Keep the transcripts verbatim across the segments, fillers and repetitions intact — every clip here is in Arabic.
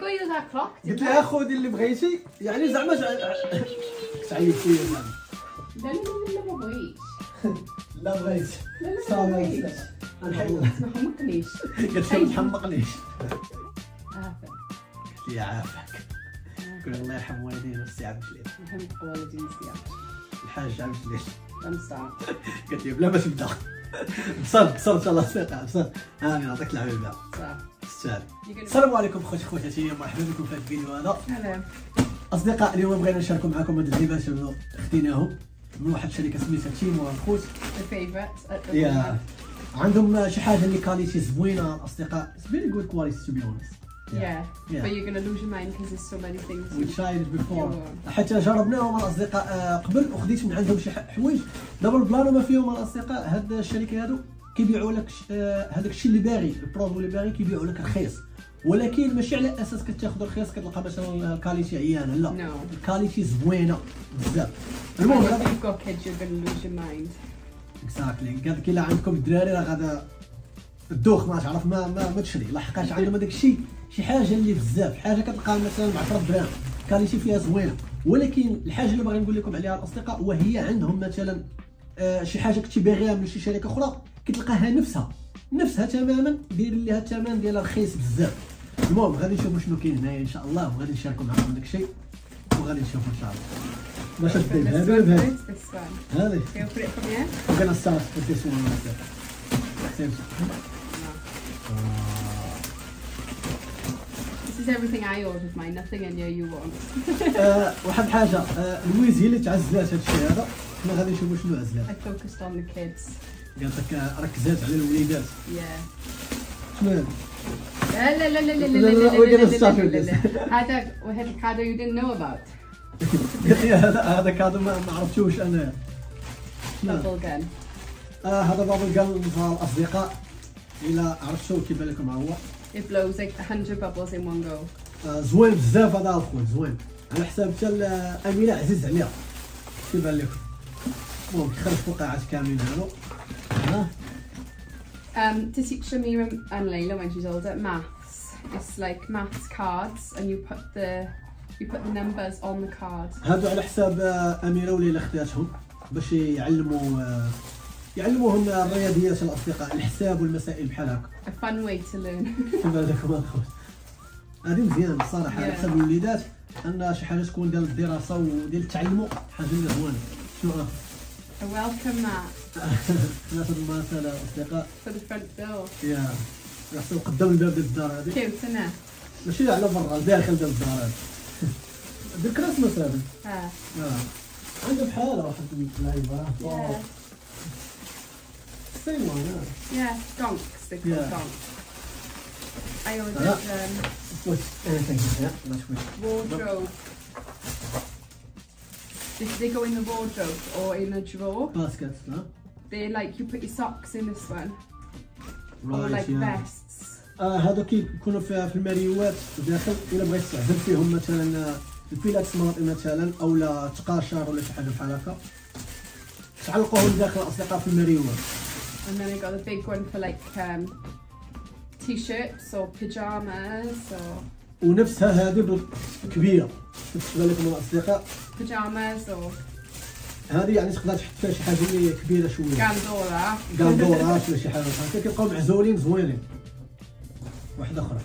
go use that clock. قلت لها خذي اللي بغيتي يعني زعما تعيطتي زعما. لا لا لا لا ما بغيتش. لا بغيت. لا لا صافي ما ما بغيتش. يصلحش. ما حمقنيش. قلت لها ما تحمقنيش. عافاك. قلت لي عافاك. قول الله يرحم والدينا السي عبد الجليل. يحمق والدي السياق. الحاج عبد الجليل. امسح. قالت لي بلا ما تبدا. بصر بصر ان شاء الله ثقة بصر. هاني نعطيك العافية. صح. تستاهل. السلام عليكم خوتي خواتاتي، مرحبا بكم في هذا الفيديو هذا. هلا. اصدقاء اليوم بغينا نشاركوا معكم هاد اللعيبات اللي خديناهم من واحد الشركه سميتها تيمو خوت. The favorites. يا عندهم شي حاجه اللي كاليتي زوينه الاصدقاء. It's very good quality to be honest. Yeah. Yeah. But you're gonna lose your mind because there's so many things. We tried it before. Yeah. حتى جربناهم الاصدقاء قبل وخديت من عندهم شي حوايج دابا البلان ما فيهم الاصدقاء. هاد الشركه هادو كيبيعوا لك هذاك الشيء اللي باغي البرودوي اللي باغي كيبيعوا لك رخيص، ولكن ماشي على اساس كتاخذ رخيص كتلقى مثلا الكاليتي عيانه، لا No. الكاليتي زوينه بزاف. المهم If you've got kids, you're gonna lose your mind. اكزاكتلي قال لك الا عندكم الدراري راه غادا الدوخ ما تعرف ما ما, ما تشري، لحقاش عندهم هذاك الشيء شي حاجه اللي بزاف، حاجه كتلقى مثلا ب عشرة دراهم كاليتي فيها زوينه، ولكن الحاجه اللي باغي نقول لكم عليها الاصدقاء وهي عندهم مثلا آه شي حاجه كنتي باغيها من شي شركه اخرى كتلقاها نفسها نفسها تماما داير ليها الثمن ديالها رخيص بزاف. المهم غادي نشوفوا شنو كاين هنايا ان شاء الله وغادي نشاركوا معكم داك الشيء وغادي نشوفوا ان شاء الله. باش تبدا This بهذا one بهذا first, this one. هذه Okay, I'll put it from here. we're gonna start with this one right there. Same. This is everything I ordered, mine. Nothing in here you want. آه، واحد الحاجه آه، لويز هي اللي تعزلات هذا الشيء هذا، حنا غادي نشوفوا شنو عزلات. I focused on the kids. قالت لك آه، ركزات على الوليدات. Yeah. شنو هذا؟ لا لا لا لا لا لا، لا لا، لا we're gonna لا start لا with لا this. لا. هذا وهذا الكادو you didn't know about. قالت لي هذا هذا كادو ما ما عرفتوش انا. Bubble gun. آه هذا بابل قال الاصدقاء الى عرفتوا كيبان لكم ها هو. It blows like a hundred bubbles in one go. آه زوين بزاف هذا الخوت زوين على حساب حتى امينه عزيز عليها كيبان لكم. المهم كيخرج فقاعات كاملين هادو. ها Um, to teach Shamira and Layla when she's older maths. It's like maths cards, and you put the you put the numbers on the card. هادو على حساب آه، اميره وليلى خداتهم باش يعلموا آه، يعلموهم الرياضيات الاصدقاء، الحساب والمسائل بحال هكا. A fun way to learn. كيبان لكم الخوت. هذه مزيان بصراحه على Yeah. حساب الوليدات ان شي حاجه تكون ديال الدراسه وديال التعلم حاجه اللي زوينه. شنو اخر؟ A welcome mat ناخذ المساله اصدقاء. for the front door. يا يحصل قدام الباب ديال الدار هذه، Cute, isn't it? ماشي على برا الداخل ديال الدار هذه. ديال كريسماس هذه. Ah. اه عنده بحال واحد اللعيبه. Yeah. سيم وان. Yeah. Donks. They call Yeah. donks. I ordered um, Put anything in here. That's good. wardrobe. They, they go in the wardrobe or in a drawer. Baskets, no? They like you put your socks in this one, or Right, like yeah. vests. آه هادو كيكونوا في في الماريوات داخل، الا بغيت تستعمل فيهم مثلا البيلات سمارت مثلا او لا تقاشر ولا شي حاجه بحال هكا تعلقوهم داخل الاصدقاء في الماريوات. And then I got a big one for like um, t-shirts or pajamas or ونفسها هذه كبيره بالنسبه لكم الاصدقاء. pajamas or هذه يعني تقدر تحط فيها شي حاجه اللي كبيره شويه. Gandora. كاندورات ولا شي حاجه بحال هكا كيبقاو معزولين زوينين. واحده اخرى.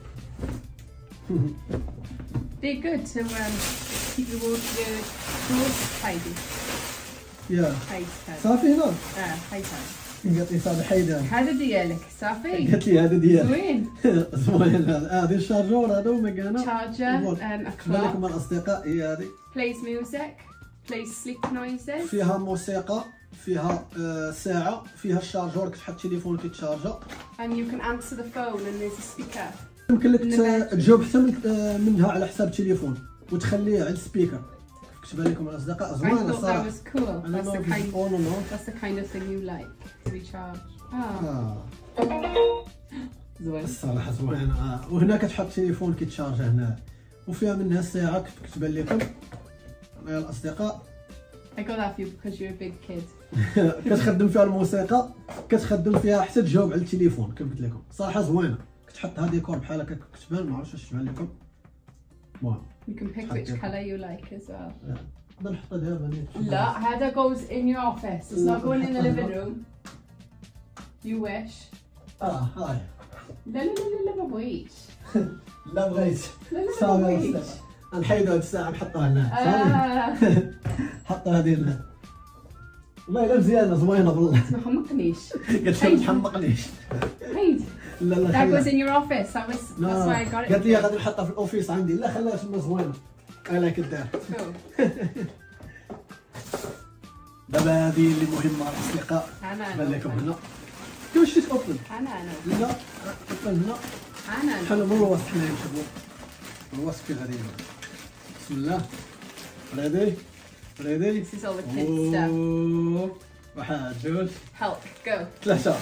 They're good to um, keep your ward- your drawers tidy. يا Tight. صافي هنا Ah, tight. قالت لي صافي حيدان. هذا ديالك صافي. قالت لي هذا ديالك. زوين. زوين هذا. هذه الشارجور هذا ومكانه. Charger and a بالنسبه لكم clock. الاصدقاء هي هذه. Plays music. Plays sleep noises. فيها موسيقى، فيها آه ساعه، فيها الشارجور كتحط التليفون كيتشارجا. And you can answer the phone and there's a speaker. يمكن لك ت- تجاوب حتى من آه منها على حساب التليفون وتخليه على السبيكر. كتبان لكم الاصدقاء I زوينه thought that صراحه. was cool. I don't That's know the if it's kind. on or not. That's the kind of thing you like to be charged. Ah. اه زوين. الصراحه زوينه. اه وهنا كتحط التليفون كيتشارجا هنا، وفيها منها الساعه كتبان لكم يا الاصدقاء. I got that for you because you're a big kid. كتخدم فيها الموسيقى، كتخدم فيها حتى تجاوب على التليفون كما قلت لكم. صراحه زوينه كتحط هذه ديكور بحال هكا كتبان ما عرفتش واش تبان لكم. المهم You can pick which colour you like as well. نقدر نحطها دابا نيت. لا هذا goes in your office. It's not going in the living room. You wish. اه هاي. لا لا لا لا ما بغيتش. لا بغيت. لا لا لا صافي ما بغيتش. نحيدو هاد الساعة نحطها هنا. آه. حطها هذه هنا. والله الا مزيانة زوينة والله. ما حمقنيش. قالت لي ما تحمقنيش. هيد. لا لا That خليها. goes in your office. That was that's why I got it. قالت لي غادي نحطها في الاوفيس عندي. لا خليها تما زوينة. انا كدار. Cool. دابا هذه اللي مهمة الأصدقاء. أنا بان لكم أنا هنا. كيفاش تتوصل؟ أنا أنا لا تفضل هنا. أنا أنا. حنا من الوسط حنا نشوفوا. الوسط فين غادي هنا. بسم الله. ريدي ريدي. This is all the kids stuff. واحد جوج Help. Go. ثلاثة.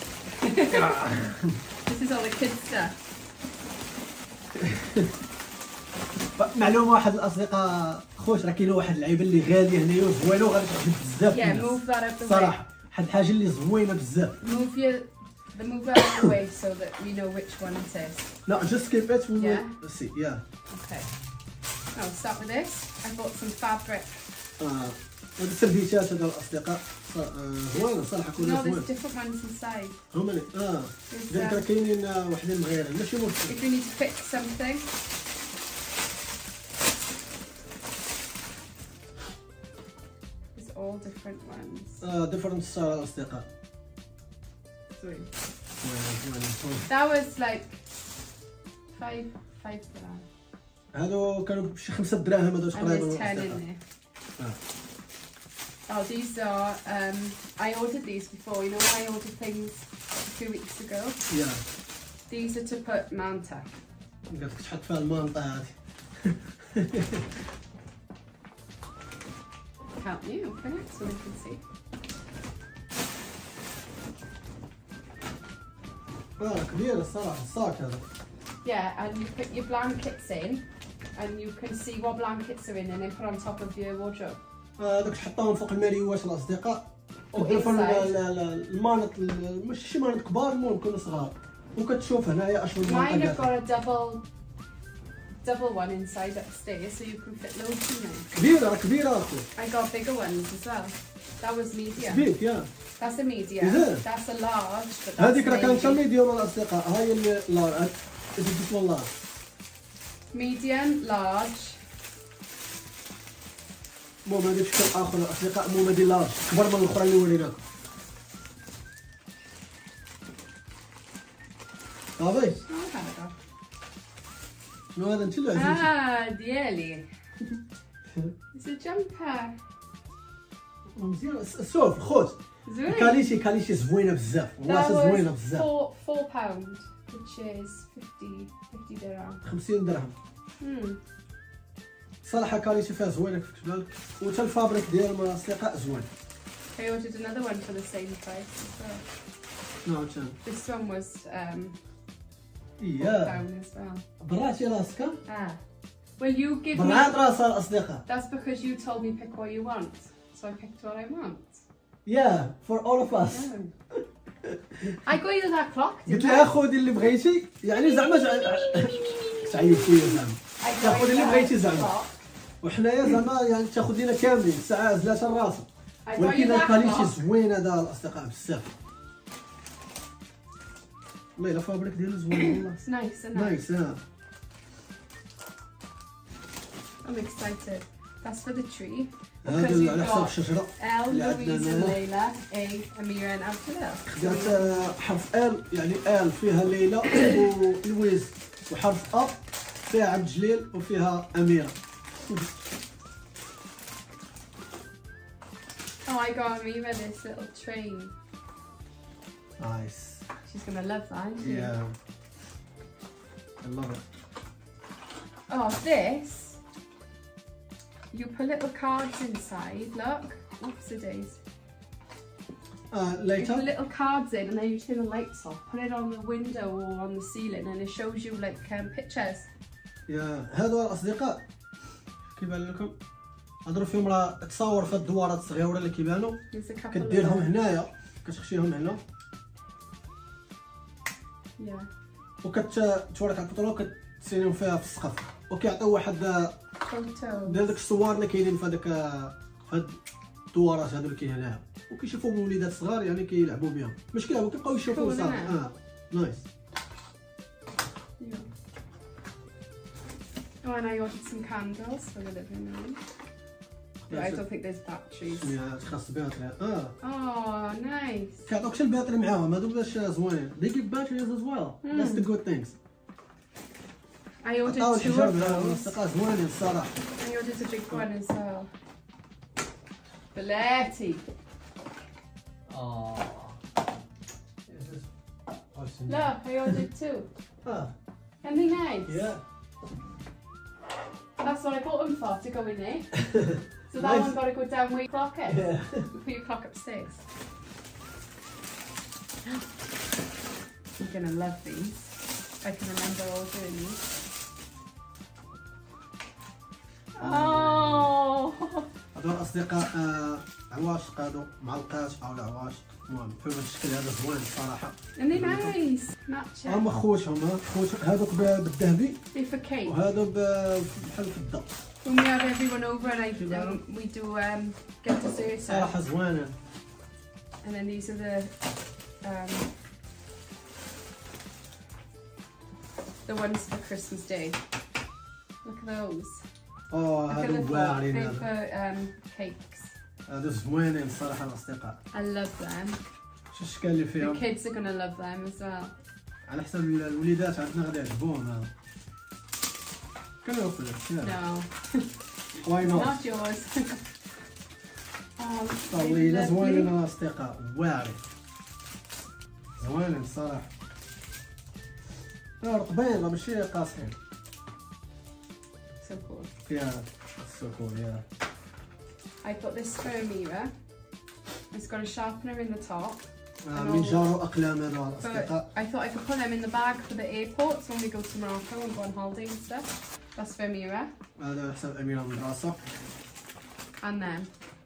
This is all the kids stuff. معلومة واحد الأصدقاء خوش راه كاينه واحد اللعيبة اللي غالية هنايا وزوينة وغادي تعجب بزاف Yeah, الناس. move that out the way. صراحة واحد الحاجة اللي زوينة بزاف. Move your the move out of the way so that we know which one it is. No, just keep it. We Yeah. will see. Yeah. Okay. Now we'll start with this. I bought some fabric. آه هاد السرديتات هذا الأصدقاء آه، زوينة صراحة كلها No, there's زوينة. different ones inside. هما اللي اه There's, ذاك um, راه كاينين آه، وحدين مغيرين ماشي مشكل. if you need to pick something. There's all different ones. آه ديفرنت ستايل الأصدقاء. Sweet. زوينة زوينة زوينة. That was like five five dirham. هادو كانوا بشي خمسة دراهم هادو And تقريبا there's ten in الأصدقاء. there. آه. Oh, these are, um, I ordered these before, you know when I ordered things two weeks ago? Yeah. These are to put manta. قالت لك تحط فيها المانطا هادي. Help me open it so we can see. اه كبيرة الصراحة الصاك هذا. Yeah, and you put your blankets in, and you can see what blankets are in and then put on top of your wardrobe. آه، هذوك تحطهم فوق الماريوات الأصدقاء. أو وتدير inside. المانط ماشي شي مانط كبار المهم يكونوا صغار. وكتشوف هنايا اشنو Mine have المانطا. got a double, double one inside upstairs so you can fit loads in them. كبيرة راه كبيرة اخو. I got bigger ones as well. That was medium. بيك يا. That's a medium. Is it? That's a large. But that's هذيك راه كانت maybe ميديوم الأصدقاء. هاي اللي لارج. إذا جبت والله. medium, large. المهم هذا شكل آخر الأصدقاء المهم هذه لارج كبر من الأخرى اللي وريناكم. صافي. Oh, هذا. شنو هذا أنت اللي عزيزي؟ Ah, ديالي. It's a jumper. مزيان شوف خوت. زوين. كاليشي كاليشي زوينة بزاف. That والله زوينة was بزاف. four, four pound, which is fifty, fifty dirham. خمسين درهم. Hmm. صراحة كاليتي فيها زوينة كيف كتب لك وتا الفابريك ديال الأصدقاء زوين. I ordered another one for the same price as well. نعم تمام. This one was um, four إياه pound as well. براتي راسك Ah. Well, you give me. برات راسها الأصدقاء. That's because you told me pick what you want, so I picked what I want. Yeah, for all of us. No. I got you that clock. قلت Didn't لها I? خذي اللي بغيتي يعني زعما تعيب فيا زعما. I got تاخذ you اللي that بغيتي زعما. clock. وحنايا زعما يعني تاخذ لينا كاملين ساعة زلات راسها. I got you ولكن that الكاليتي clock. زوين هذا الأصدقاء بزاف. والله إلا فابريك ديالو زوين والله. It's nice, isn't it? نايس ها. I'm excited. That's for the tree. هذا Because you've على حساب got الشجرة. L, اللي Louise, and عندنا Layla, A, Amira, and Abdullah. خدات آه، حرف ال يعني ال فيها ليلى ولويز وحرف ا فيها عبد الجليل وفيها اميره. Oh, I got Amira this little train. نايس. She's gonna love that, isn't she? يا I love it. Oh, this. You put little cards inside. Look. Oopsie days. آه You put later. little cards in and then you turn the lights off. Put it on the window or on the ceiling and it shows you like um, pictures. يا هادو الاصدقاء كيبان لكم هضروا فيهم راه تصاور في الدوارات الصغيره اللي كيبانوا There's a couple كديرهم of them. هنايا كتخشيهم هنا. Yeah. وكتورك على البطولة وكتسينيهم فيها في السقف، وكيعطيو واحد فوتو ديال داك الصور اللي كاينين في هذاك هاد الدورات هادو اللي كاين هنايا، وكيشوفوا وليدات صغار يعني كيلعبوا بهم، ماشي كيلعبوا كيبقاو يشوفوا صافي. اه نايس. Oh, and I ordered some candles for the living room. But I don't think there's batteries. يا خاص باتري. اه Oh, nice. كيعطوكش الباتري معاهم هادو باش زوينين. They give batteries as well. That's the good things. I ordered عطاو two الحجار of معاهم those. اصدقاء زوينين الصراحة. I ordered a big one as well. Belletti. اه Look, I ordered two. اه Aren't they nice? yeah. That's what I bought them for, to go in there. So that Nice. one got to go down where your clock is. Yeah. Put your clock upstairs. I'm gonna love these. I can remember all doing these. Oh! هادو الاصدقاء آه، عواشق هادو معلقات او العواشق، المهم فيهم هاد الشكل هذا زوين الصراحة. And they're nice. Matching. هما خوتهم ها خوت هادوك بالذهبي They're for cake. وهادو ب- بحال في الضوء. When we have everyone over and I um, we do um, get dessert out. صراحة زوينين. And then these are the um, the ones for Christmas Day. Look at those. اوه Look at هادو the واعرين they're هادو. for um, cakes. هادو زوينين الصراحة الأصدقاء. I love them. شو الشكل اللي The فيهم؟ kids are gonna love them as well. على حسب الوليدات عندنا غادي يعجبوهم هذا. كان يوصل لك. No, واي نوت. not yours. Oh, طويلة زوينين lovely. الأصدقاء واعرين. زوينين الصراحة. لا رطبين لا ماشي قاصحين. So cool. فيها السكون يا. I got this for Amira. It's got a sharpener in the top. من جاروا أقلام هذول But الأصدقاء. I thought I could put them in the bag for the airports when we go to Morocco and go on holiday and stuff. That's for Amira. هذا حساب أميرة من راسه. And then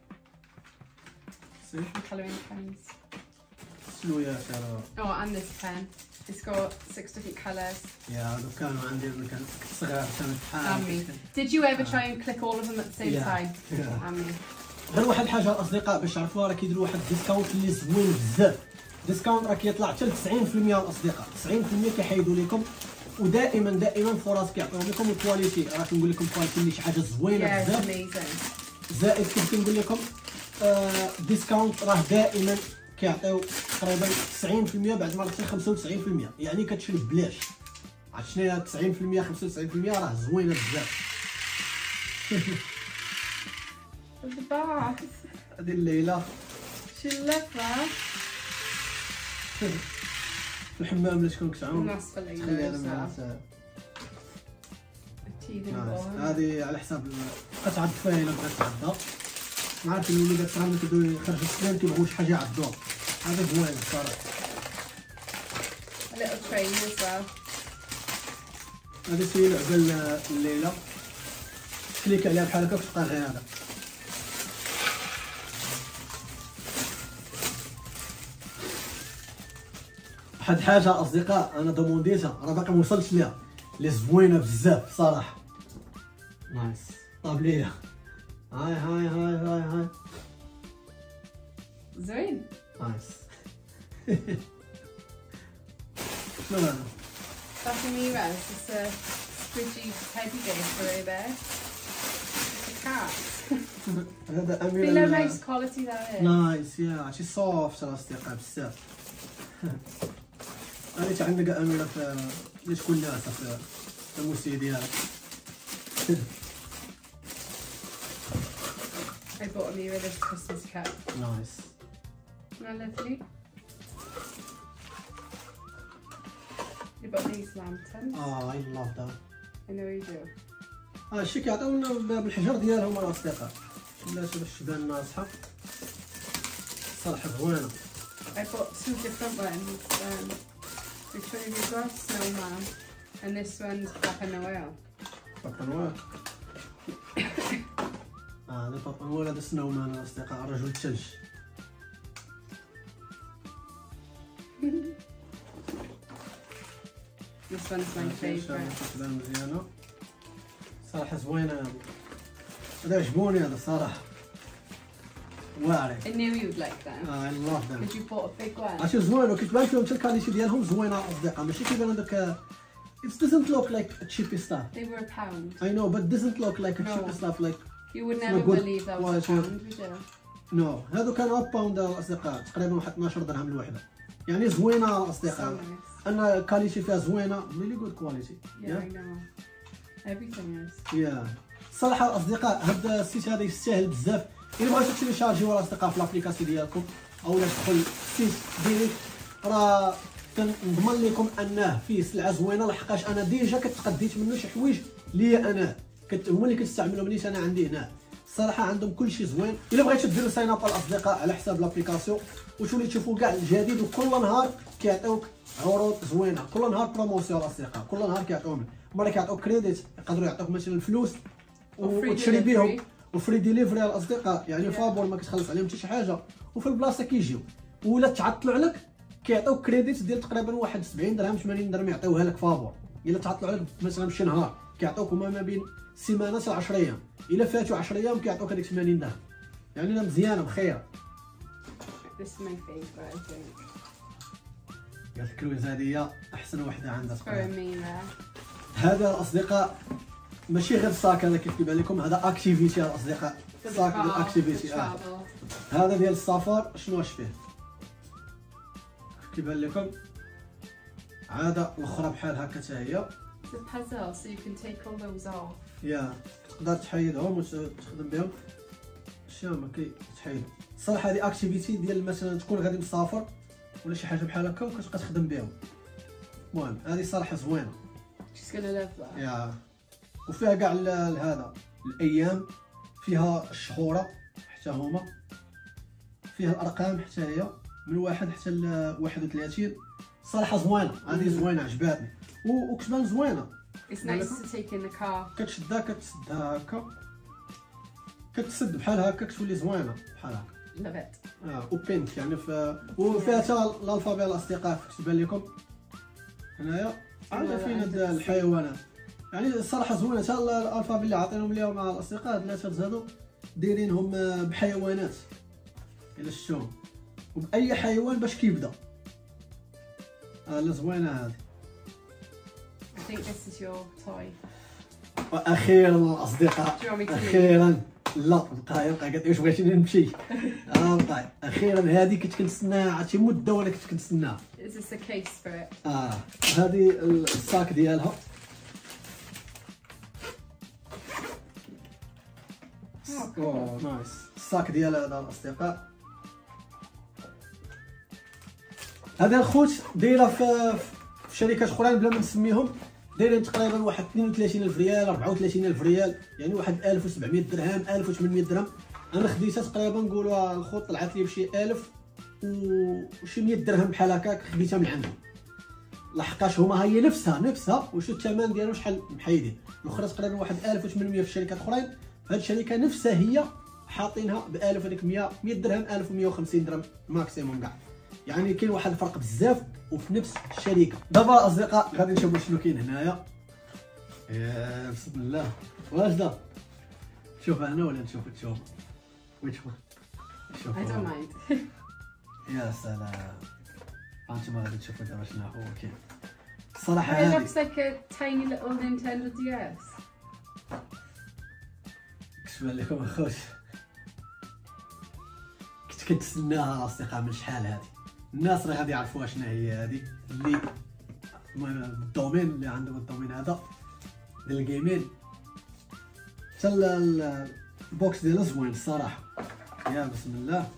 سي colouring pens. سلويات هذا. Oh, and this pen. It's got six different colours. يا هذو كانوا عندي لما كنت صغير كانت And حال. me. Did you ever try and click all of them at the same Yeah. time? Yeah. And me. غير واحد الحاجه الاصدقاء باش تعرفوها راه كيديروا واحد الديسكاونت اللي زوين بزاف. ديسكاونت راه كيطلع حتى ل تسعين في المية الاصدقاء، تسعين في المية كيحيدوا لكم، ودائما دائما فرص كيعطيو لكم الكواليتي. راه كنقول لكم الكواليتي اللي شي حاجه زوينه Yeah, it's بزاف. amazing. زائد كيف كنقول لكم آه ديسكاونت راه دائما كيعطيو تقريبا تسعين في المية بعد ما راه خمسة وتسعين في المية، يعني كتشري ببلاش. عرفت شنو هي تسعين في المية خمسة وتسعين في المية راه زوينه بزاف. The bath. هذه الليله She loved that. الحمام اللي تكون كتعاون And that's for Layla تخلي as هذا well. مع A teething نايس. ball. هذه على حساب بقات تعض فيها الا بغات تعضها. ما عارف الوليدات صراحه ملي كيبداو يخرجوا السنان كيبغيو شي حاجه يعضوها. هذا زوين الصراحه. A little train as well. هذه هي لعبه الليله. كليك عليها بحال هكا وتبقى غير هذا. واحد الحاجه اصدقاء انا دومونديتها راه باقي موصلتش ليها، اللي زوينه بزاف صراحه. نايس طابليه. هاي هاي هاي هاي هاي زين. نايس. شنو هذا؟ That's Amira's. It's a squidgy teddy bear for her there. It's a cat. هذا Feel how امير. nice quality that is. نايس يا شي صوفت الاصدقاء بزاف. هذه تعلق اميره في اللي تكون ناعسه في الموسي ديالك. I bought Amira this Christmas cup. نايس. Isn't that lovely? You bought these lanterns. اه اي لاف ذات. I know you do. اه الشي كيعطيونا بالحجر ديالهم الاصدقاء. بلاش باش تبان ناصحه. صراحه زوينه. I bought two different ones. Um, which one have you got? Snowman. And this one's Papa Noel. بابا نويل. اه هذا بابا نويل هذا سنو مان الاصدقاء رجل الثلج. You This one's my favourite. كتبان مزيانة صراحة زوينة هادي، هادا عجبوني هذا صراحة واعرين. I knew you'd like them. اه I love them. Did you bought a big one? عرفتي زوين وكتبان فيهم حتى الكاليتي ديالهم زوينة أصدقاء، ماشي كيبان هذاك. It doesn't look like a cheap stuff. They were a pound. I know, but doesn't look like a No. cheap stuff like. You would It's never not good believe that was a quality. pound, would you? نو no. هادو كانوا باوند اصدقاء، تقريبا واحد اثناش درهم الوحده، يعني زوينه So اصدقاء. nice. ان الكاليتي فيها زوينه، ريلي جود كواليتي. Yeah, I know. Everything is. يا الصراحه اصدقاء هذا السيت هذا يستاهل بزاف. الا بغيتو تيليشارجيو الاصدقاء في لابليكاسيون ديالكم اولا تدخل السيت ديريكت، راه كنضمن لكم انه فيه سلعه زوينه، لحقاش انا ديجا كتقديت منه شي حوايج ليا انا كنت هما اللي كنستعملهم نيت انا عندي هنا. الصراحه عندهم كل شيء زوين. الا بغيتو ديروا ساين اب الاصدقاء على حساب لابليكاسيون وتولي تشوفوا كاع الجديد، وكل نهار كيعطيوك عروض زوينه، كل نهار بروموسيون الاصدقاء، كل نهار كيعطيوهم، مره كيعطيوك كريديت يقدروا يعطوك مثلا فلوس وتشري بيهم، وفري ديليفري الاصدقاء، يعني فابور ما كتخلص عليهم حتى شي حاجه، وفي البلاصه كيجيو. ولا تعطلوا عليك كيعطيوك كريديت ديال تقريبا واحد سبعين درهم ثمانين درهم يعطيوها لك فابور. الا تعطلوا عليك مثلا بشي نهار كيعطوك هما ما بين سيمانه حتى عشرة ايام، الا فاتوا عشرة ايام كيعطوك هذيك ثمانين درهم، يعني لا مزيانه بخير. This is my favourite, I think. قالت الكرويز هذه هي احسن وحده عندها For تقريبا. me there. هذا الاصدقاء ماشي غير الصاك هذا كيف كيبان لكم، هذا اكتيفيتي الاصدقاء، For the صاك ديال car, اكتيفيتي. the اه travel. هذا ديال السفر شنو واش فيه كيبان لكم. عاده الاخرى بحال هكا حتى هي. It's a puzzle, so you can take all those off. يا تقدر تحيدهم وتخدم بهم اشياء ما كيتحيدوا. الصراحه هذه اكتيفيتي ديال مثلا تكون غادي مسافر ولا شي حاجه بحال هكا وكتبقى تخدم بهم. المهم هذه صراحه زوينه. She's gonna love that. يا وفيها كاع هذا الايام، فيها الشهوره حتى هما، فيها الارقام حتى هي من واحد حتى ل واحد وثلاثين. صراحه زوينه هذه، زوينه عجباتني وكتبان زوينه. It's nice to take in the car. كتشدها كتسدها هكا كتسد بحال هكا كتولي زوينه بحال هكا. Love it. اه وبينك يعني ف وفيها حتى الالفابي الاصدقاء كتبان لكم هنايا. عندنا فين هاد الحيوانات، يعني الصراحه زوينه حتى الالفابي اللي عاطينهم ليهم مع الاصدقاء ثلاثه زادوا دايرينهم بحيوانات الا شفتوهم، وباي حيوان باش كيبدا. اه لا زوينه هذه. I think this is your toy. واخيرا الاصدقاء Do you want me to leave? اخيرا. لا بقى يبقى قالت واش بغيتيني نمشي. اه بقى اخيرا هذه كنت كنتسناها عرفتي مده وانا كنت كنتسناها. Is this a case for it? اه هذه الصاك ديالها. اوه نايس. الصاك ديال هذا الاصدقاء. هذا الخوت دايره في في شركات اخرين بلا ما نسميهم، دايرين تقريبا واحد اثنين وثلاثين ألف ريال أربعة وثلاثين ألف ريال، يعني واحد ألف وسبعمية درهم ألف وثمانمية درهم. انا خديتها تقريبا نقولوا الخوت طلعت لي بشي ألف وشي مية درهم بحال هكاك، خديتها من عندهم لحقاش هما هي نفسها نفسها وشو الثمن ديالو شحال محيدين. الاخرى تقريبا واحد ألف وثمانمية في شركات اخرين، هاد الشركه نفسها هي حاطينها ب ألف هذيك مية مية درهم ألف ومية وخمسين درهم ماكسيموم كاع، يعني كاين واحد الفرق بزاف وفي نفس الشركه. دابا اصدقاء غادي نشوفوا شنو كاين هنايا. يا بسم الله واش دا شوف انا ولا نشوف تشوف وين تشوف شوف. I don't mind. يا سلام انتما غادي تشوفوا دابا شنو هو كاين. الصراحه It هذه looks like a tiny little Nintendo D S. كتبان لكم اخوت كنت كنتسناها اصدقاء من شحال هذه. الناس راه غادي يعرفوها شنو هي هذه اللي الدومين اللي عندهم الدومين هذا ديال الجيمين. حتى البوكس ديالها زوين الصراحه. يا بسم الله.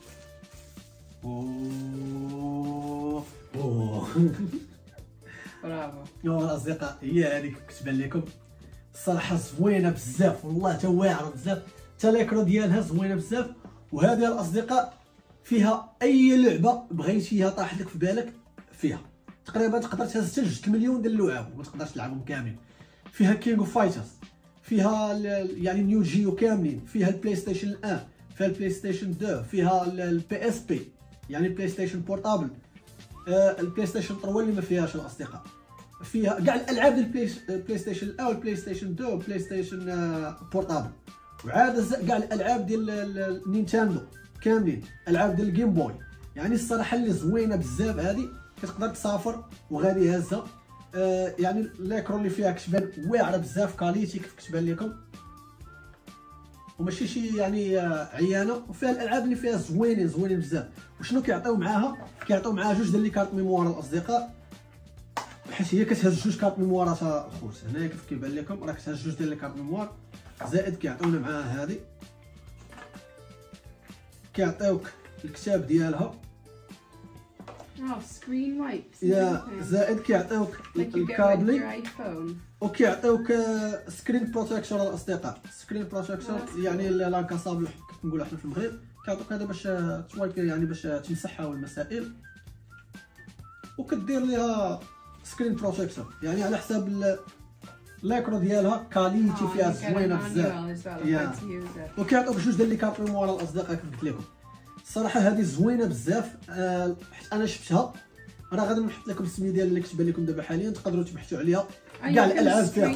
اوه اوه برافو. يوم الاصدقاء هي هذيك كتبان لكم الصراحه زوينه بزاف والله تا واعره بزاف، حتى ليكرو ديالها زوينه بزاف. وهذه الاصدقاء فيها اي لعبه بغيتيها طاحت لك في بالك فيها، تقريبا تقدر تهز حتى جوج مليون ديال اللعاب وما تقدرش تلعبهم كاملين. فيها كينغ اوف فايترز، فيها يعني نيو جيو كاملين، فيها البلاي ستيشن واحد، فيها البلاي ستيشن اثنين، فيها البي اس بي يعني البلاي ستيشن بورتابل، آه البلاي ستيشن ثلاثة اللي ما فيهاش الاصدقاء. فيها كاع الالعاب ديال البلاي بلاي ستيشن الاول بلاي ستيشن اثنين بلاي ستيشن بورطابل، وعاد كاع الالعاب ديال النينتندو كاملين، العاب ديال الجيم بوي. يعني الصراحه اللي زوينه بزاف هذه، كتقدر تسافر وغادي هازها. آه يعني ليكرو اللي فيها كتبان واعره بزاف، كاليتي كيف كتبان لكم، وماشي شي يعني آه عيانه. وفيها الالعاب اللي فيها زوينين زوينين بزاف. وشنو كيعطيو معاها؟ كيعطيو معاها جوج ديال لي كارت ميموار الاصدقاء، حيت هي كتهز جوج كارت ميموارات الخوت. هنايا كيف كيبان لكم راه كتهز جوج ديال لي كارت ميموار، زائد كيعطيونا معاها هذه، كيعطيوك الكتاب ديالها. اه سكرين وايبس. يا زائد كيعطيوك الكابلي، وكيعطيوك سكرين بروتيكشن الاصدقاء. سكرين بروتيكشن يعني لا كاسابل كنقولوا حنا في المغرب، كيعطوك هذا باش توايبر يعني باش تمسحها والمسائل، وكدير ليها سكرين بروتيكشن يعني على حساب لايكرو ديالها. كاليتي فيها زوينه بزاف، وكيعطوك جوج ديال لي كارت ميموار الاصدقاء كيف قلت لكم. الصراحه هذه زوينه بزاف، أه حيت انا شفتها. راه غادي نحط لكم السميه ديال اللي كتبان لكم دابا حاليا، تقدروا تبحثوا عليها. كاع الالعاب فيها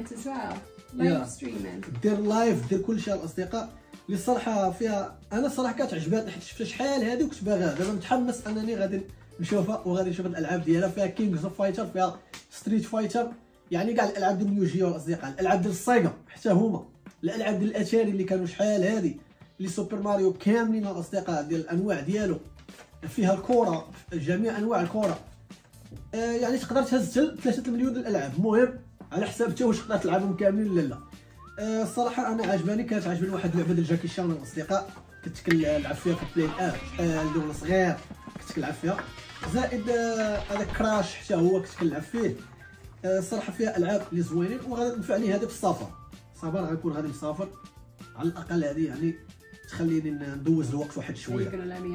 دير لايف، دير كلشي الاصدقاء. اللي الصراحه فيها انا الصراحه كتعجباتني، حيت شفتها شحال هذه وكنت باغاها. دابا متحمس انني غادي نشوفها وغادي نشوف الالعاب ديالها. فيها كينجز اوف فايتر، فيها ستريت فايتر، يعني كاع الالعاب ديال نيو جيو الاصدقاء، الالعاب ديال السيغا حتى هما، الالعاب ديال الاتاري اللي كانوا شحال هذه، اللي سوبر ماريو كاملين الاصدقاء ديال الانواع ديالو. فيها الكره، جميع انواع الكره. آه يعني تقدر تهز حتى ثلاثة المليون ديال الالعاب. المهم على حساب انت واش تقدر تلعبهم كاملين ولا لا. آه الصراحه انا عجباني، كانت عجباني واحد اللعبه ديال جاكي شان الاصدقاء، كنت كنلعب فيها في بلاي اب آه اللي وانا صغير كنت كنلعب فيها. زائد هذا آه كراش حتى هو كنت كنلعب فيه. آه الصراحه فيها العاب اللي زوينين، وغادي تنفعني هذا في السفر. السفر غنكون غادي مسافر على الاقل، هذه يعني تخليني ندوز الوقت واحد شويه.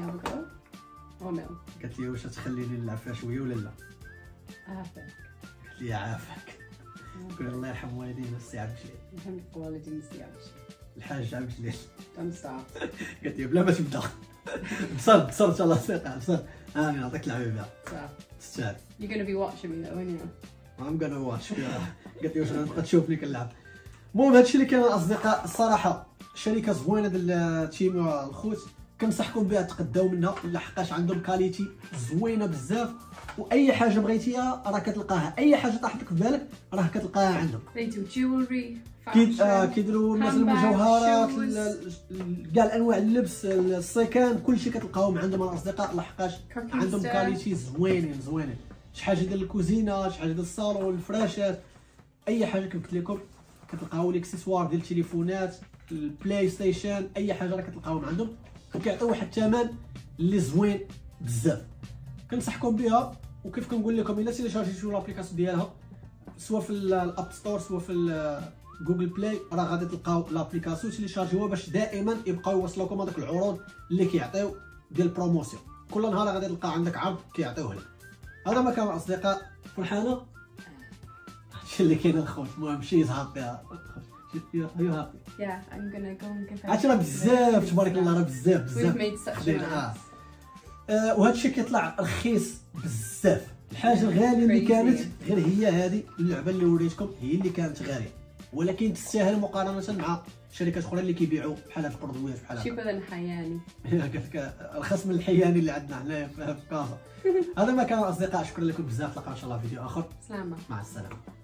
قالت لي واش تخليني نلعب فيها شويه ولا لا؟ عافاك. قالت لي عافاك. قول الله يرحم والدينا السي عبد الجليل. يرحم والدينا السي عبد الحاج عبد الجليل. دونت ستوب. قالت لي بلا ما تبدا. بصر بصر ان شاء الله ثقه بصر. امين يعطيك العافيه بها. تستاهل. You're gonna be watching me though, aren't you? I'm gonna watch. قالت لي واش غتبقى تشوفني كنلعب. المهم هادشي اللي كان الاصدقاء. الصراحه شركه زوينه ديال تيم الخوت، كنصحكم بها تقداو منها لحقاش عندهم كاليتي زوينه بزاف. واي حاجه بغيتيها راه كتلقاها، اي حاجه طاحت لك في بالك راه كتلقاها عندهم. They do jewelry, كيد آه كيديروا مثلا المجوهرات، كاع الانواع اللبس، السيكان، كلشي كتلقاوهم عندهم الاصدقاء لحقاش عندهم كاليتي زوينين زوينين. شي حاجه ديال الكوزينه، شي حاجه ديال الصالون، الفراشات، اي حاجه كما قلت لكم كتلقاو ليكسيسوار ديال التليفونات، البلاي ستيشن، اي حاجه راه كتلقاوهم عندهم. وكيعطيو واحد الثمن اللي زوين بزاف. كنصحكم بها. وكيف كنقول لكم الا تيليشارجيتو لابليكاسيون ديالها سواء في الاب ستور سواء في جوجل بلاي، راه غادي تلقاو لابليكاسيون تيليشارجيوها باش دائما يبقاو يوصلوكم هذوك العروض اللي كيعطيو ديال البروموسيون. كل نهار غادي تلقى عندك عرض كيعطيوه لك. هذا ما كان الاصدقاء. فرحانه هادشي اللي كاين الخوت. المهم شي يزهق بها. يو هابي. Yeah, I'm gonna go and give her. عرفتي راه بزاف تبارك الله، راه بزاف بزاف. We've made such a mess. آه وهذا الشيء كيطلع رخيص بزاف. الحاجه الغاليه اللي كانت غير هي هذه اللعبه اللي وريتكم، هي اللي كانت غاليه، ولكن تستاهل مقارنه مع شركات اخرى اللي كيبيعوا بحال هاد البرودويات بحال هكا. cheaper than حياني. قالت لك ارخص من الحياني اللي عندنا هنايا في كازا. هذا ما كان اصدقاء، شكرا لكم بزاف. نلقاو ان شاء الله في فيديو اخر. سلامه. مع السلامه.